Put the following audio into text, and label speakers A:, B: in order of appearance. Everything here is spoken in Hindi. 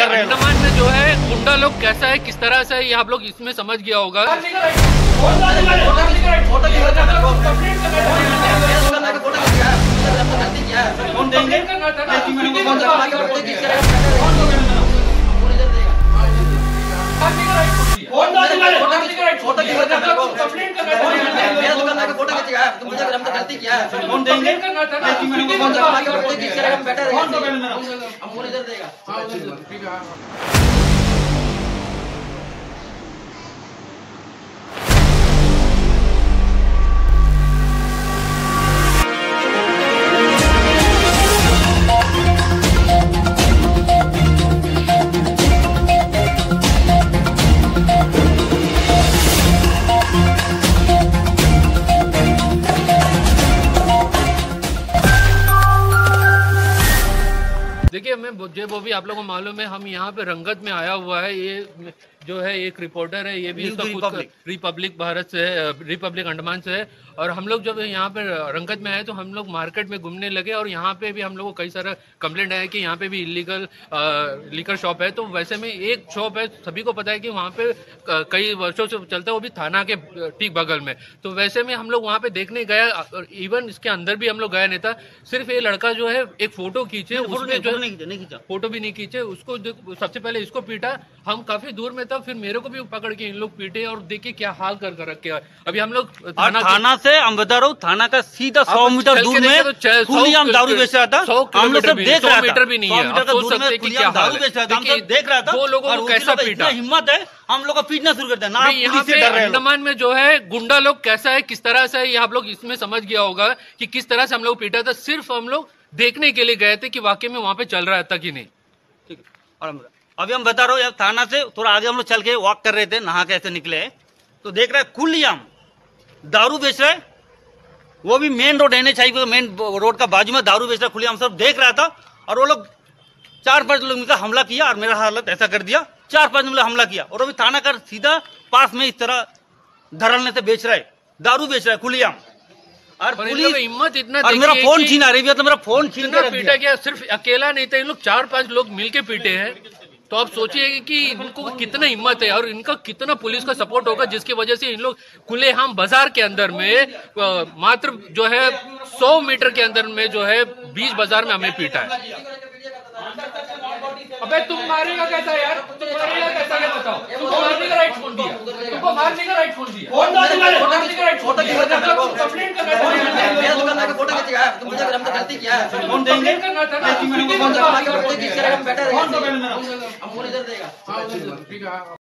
A: डर रहे हैं।
B: अंडमान में जो है गुंडा लोग कैसा है, किस तरह से, ये आप लोग इसमें समझ गया होगा।
C: गलती किया है कौन देंगे इधर देगा।
B: देखिए, मैं वो भी आप लोगों को मालूम है, हम यहाँ पे रंगत में आया हुआ है। ये जो है एक रिपोर्टर है, ये भी इसका रिपब्लिक भारत से है, रिपब्लिक अंडमान से है। और हम लोग जब यहाँ पे रंगत में आए तो हम लोग मार्केट में घूमने लगे और यहाँ पे भी हम लोग को कई सारा कंप्लेंट आया कि यहाँ पे भी इलीगल लिकर शॉप है। तो वैसे में एक शॉप है, सभी को पता है कि वहाँ पे कई वर्षों से चलता है, वो भी थाना के ठीक बगल में। तो वैसे में हम लोग वहाँ पे देखने गया, इवन इसके अंदर भी हम लोग गया नहीं था। सिर्फ ये लड़का जो है एक फोटो खींचे, उसमें जो फोटो भी नहीं खींचे, उसको सबसे पहले इसको पीटा। हम काफी दूर में था, फिर मेरे को भी पकड़ के इन लोग पीटे और देखिए क्या हाल कर रखे हैं। अभी हम लोग
A: थाना से अम्बेदारो थाना का सीधा 100 मीटर दूर में खुलेआम दारू बेच रहा था। हम लोग सब देख रहा था, 100
B: मीटर भी नहीं है,
A: दारू बेच रहा था, हम सब देख रहा था।
B: वो लोगों को कैसा पीटा,
A: हिम्मत है, हम लोग को पीटना शुरू कर दिया ना।
B: यहाँ पे अंडमान में जो है गुंडा लोग कैसा है, किस तरह से, ये आप लोग इसमें समझ गया होगा कि किस तरह से हम लोग पीटा था। सिर्फ हम लोग देखने के लिए गए थे कि वाकई में वहां पे चल रहा था कि नहीं।
A: ठीक है, और अभी हम बता रहे हो, थाना से थोड़ा आगे हम लोग चल के वॉक कर रहे थे, नहा के ऐसे निकले तो देख रहे खुलेआम दारू बेच रहे, वो भी main road NH highway main road का बाजू में दारू बेच रहा खुलेआम, सब देख रहा था। और वो लोग 4-5 लोग मिलकर हमला किया और मेरा हालत ऐसा कर दिया। 4-5 लोग हमला किया और अभी थाना का सीधा पास में इस तरह धरने से बेच रहा है, दारू बेच रहा है खुलेआम। और पुलिस
B: हिम्मत इतना,
A: और मेरा फोन छीना रही है, तो मेरा फोन छीन के
B: पीटा गया। सिर्फ अकेला नहीं था, इन लोग 4-5 लोग मिलके पीटे हैं। तो आप सोचिए कि इनको कितना हिम्मत है और इनका कितना पुलिस का सपोर्ट होगा, जिसकी वजह से इन लोग खुलेआम बाजार के अंदर में मात्र जो है 100 मीटर के अंदर में जो है बीच बाजार में हमें पीटा है। अबे तुम मारेगा कैसा यार, तुम मारेगा कैसा, ये बताओ। तुमको मारने का राइट कौन दिया, तुमको मारने का राइट कौन दिया, मारने का राइट फोटो कंप्लेंट करना था, फोटो खींच गया, तुम मुझे हमने गलती किया है कौन देंगे करना था ना, कौन सा फोटो खींच कर हम बैठे रहे, हम इधर देगा।